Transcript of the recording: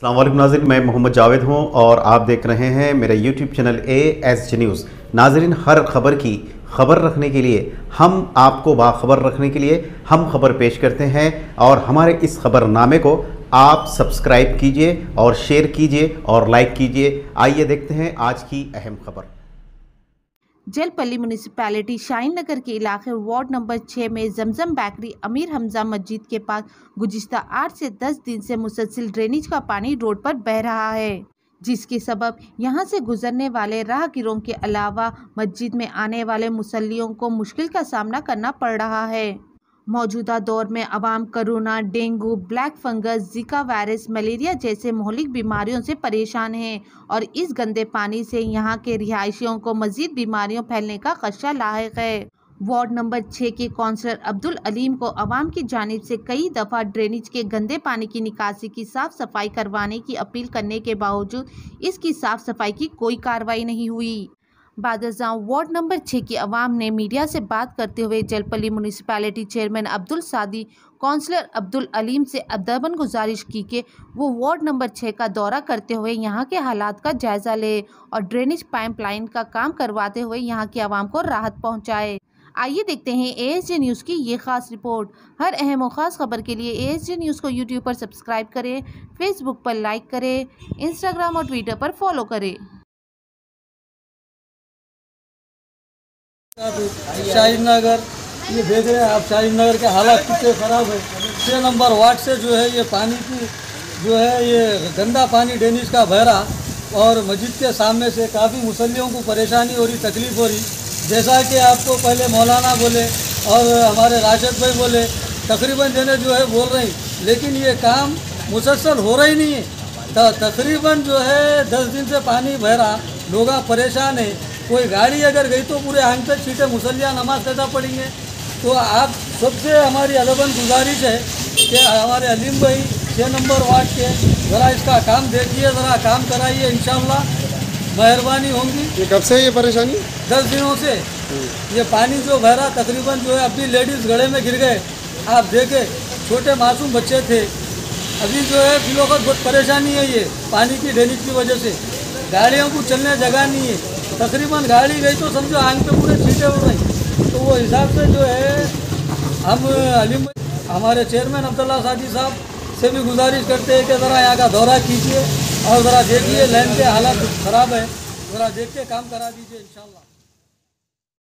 अस्सलाम वालेकुम नाज़रीन, मैं मोहम्मद जावेद हूं और आप देख रहे हैं मेरा यूट्यूब चैनल ASG न्यूज़। नाज़रीन, हर खबर की खबर रखने के लिए हम आपको बाखबर रखने के लिए हम खबर पेश करते हैं और हमारे इस खबरनामे को आप सब्सक्राइब कीजिए और शेयर कीजिए और लाइक कीजिए। आइए देखते हैं आज की अहम खबर। जलपल्ली म्यूनिसिपैलिटी शाहीन नगर के इलाके वार्ड नंबर 6 में जमजम बेकरी अमीर हमजा मस्जिद के पास गुज़िश्ता 8 से 10 दिन से मुसलसल ड्रेनेज का पानी रोड पर बह रहा है, जिसके सबब यहां से गुजरने वाले राहगीरों के अलावा मस्जिद में आने वाले मुसल्लियों को मुश्किल का सामना करना पड़ रहा है। मौजूदा दौर में आवाम corona, dengue, black fungus, Zika virus, malaria जैसे महलिक बीमारियों से परेशान हैं और इस गंदे पानी से यहां के रिहायशियों को मजीद बीमारियों फैलने का खदशा लाहिक है। वार्ड नंबर 6 के काउंसलर अब्दुल अलीम को आवाम की जानिब से कई दफ़ा ड्रेनेज के गंदे पानी की निकासी की साफ सफाई करवाने की अपील करने के बावजूद इसकी साफ सफाई की कोई कार्रवाई नहीं हुई। बादशाह वार्ड नंबर 6 की आवाम ने मीडिया से बात करते हुए जलपल्ली म्यूनिसिपैलिटी चेयरमैन अब्दुल सादी, काउंसलर अब्दुल अलीम से अदबन गुजारिश की कि वो वार्ड नंबर 6 का दौरा करते हुए यहाँ के हालात का जायजा ले और ड्रेनेज पाइपलाइन का काम करवाते हुए यहाँ की आवाम को राहत पहुँचाए। आइए देखते हैं ASG न्यूज़ की ये खास रिपोर्ट। हर अहम और ख़ास खबर के लिए ASG न्यूज़ को यूट्यूब पर सब्सक्राइब करें, फेसबुक पर लाइक करें, इंस्टाग्राम और ट्विटर पर फॉलो करें। शाहीन नगर, ये देख रहे हैं आप शाहीन नगर के हालात कितने ख़राब है। 6 नंबर वार्ड से जो है ये पानी की जो है ये गंदा पानी ड्रेनेज का बह रहा और मस्जिद के सामने से काफ़ी मुसल्लियों को परेशानी हो रही, तकलीफ़ हो रही। जैसा कि आपको पहले मौलाना बोले और हमारे राशिद भाई बोले, तकरीबन जने जो है बोल रही, लेकिन ये काम मुसलसल हो रही नहीं है। तकरीबन जो है 10 दिन से पानी बह रहा, लोग परेशान है। कोई गाड़ी अगर गई तो पूरे आंग तक सीटे मुसल्लियाँ नमाज अदा पढ़ेंगे। तो आप सबसे हमारी अदबन गुजारिश है कि हमारे अलीम भाई 6 नंबर वार्ड के ज़रा इसका काम देखिए, ज़रा काम कराइए, इंशाअल्लाह मेहरबानी होंगी। ये कब से ये परेशानी? 10 दिनों से ये पानी जो बह रहा, तकरीबन जो है अभी लेडीज़ गड्ढे में गिर गए। आप देखे छोटे मासूम बच्चे थे। अभी जो है फिलौकत बहुत परेशानी है ये पानी की ड्रेनेज की वजह से। गाड़ियों को चलने जगह नहीं है, तकरीबन गाड़ी गई तो समझो आंग पे पूरे छींटे उड़ रही। तो वो हिसाब से जो है हम अलीम हमारे चेयरमैन अब्दुल्ला सादी साहब से भी गुजारिश करते हैं कि ज़रा यहाँ का दौरा कीजिए और ज़रा देखिए लाइन के हालात ख़राब है, ज़रा देख के काम करा दीजिए इंशाल्लाह।